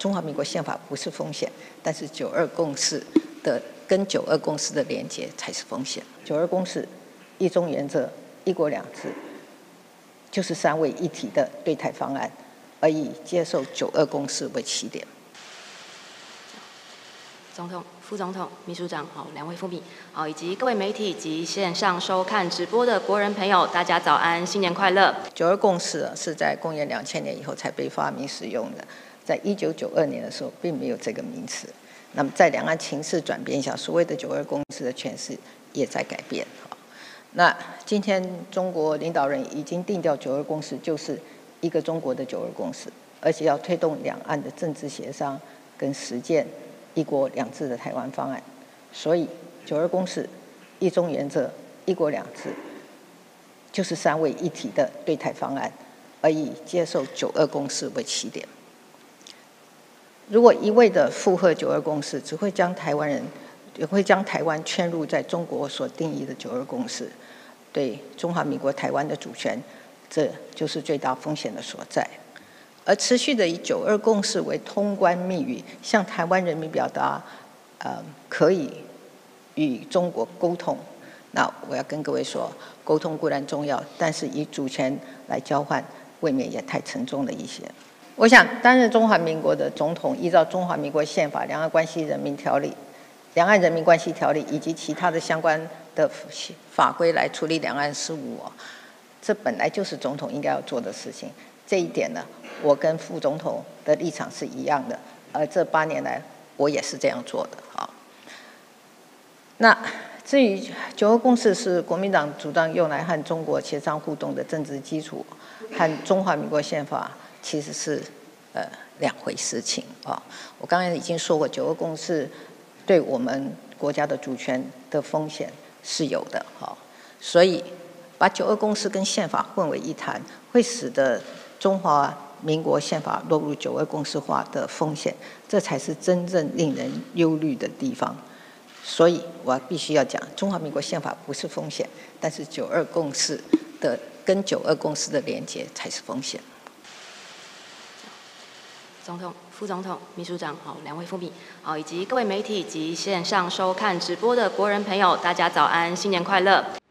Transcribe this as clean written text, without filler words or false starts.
中华民国宪法不是风险，但是9·2共识的跟9·2共识的连结才是风险。9·2共识、一中原则、一国两制，就是3位一体的对台方案，而以接受9·2共识为起点。 总统、副总统、秘书长，好，2位副秘，好，以及各位媒体及线上收看直播的国人朋友，大家早安，新年快乐 ！9·2共识是在公元2000年以后才被发明使用的，在1992年的时候并没有这个名词。那么在两岸情势转变下，所谓的9·2共识的诠释也在改变。那今天中国领导人已经定调9·2共识就是一个中国的9·2共识，而且要推动两岸的政治协商跟实践一国两制的台湾方案，所以9·2共识、一中原则、一国两制，就是3位一体的对台方案，而以接受9·2共识为起点。如果一味的附和9·2共识，只会将台湾圈入在中国所定义的9·2共识，对中华民国台湾的主权，这就是最大风险的所在。而持续的以9·2共识为通关密语，向台湾人民表达，可以与中国沟通。那我要跟各位说，沟通固然重要，但是以主权来交换，未免也太沉重了一些。我想担任中华民国的总统，依照中华民国宪法、两岸关系人民条例、两岸人民关系条例以及其他的相关的法规来处理两岸事务，这本来就是总统应该要做的事情。这一点呢，我跟副总统的立场是一样的，而这8年来我也是这样做的。好，那至于9·2共识是国民党主张用来和中国协商互动的政治基础，和中华民国宪法其实是2回事情啊。我刚才已经说过，9·2共识对我们国家的主权的风险是有的，好，所以把9·2共识跟宪法混为一谈，会使得中华民国宪法落入9·2共识化的风险，这才是真正令人忧虑的地方。所以我必须要讲，中华民国宪法不是风险，但是9·2共识的跟9·2共识的连结才是风险。 总统、副总统、秘书长，好，2位副秘，好，以及各位媒体及线上收看直播的国人朋友，大家早安，新年快乐！